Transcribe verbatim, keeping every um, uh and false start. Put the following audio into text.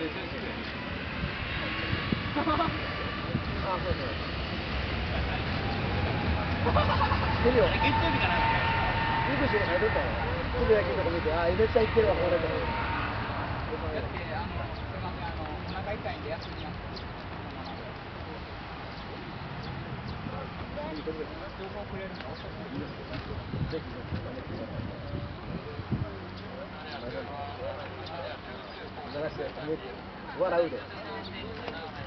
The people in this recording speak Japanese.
見るよ。月曜日かな。いぶしが書いてたよ。つぶやきとか見て、あ、めっちゃ行ってるわ、これと。だって、あの、すみません、あの、お腹痛いんで休みます。情報くれるの？ぜひ。笑うで。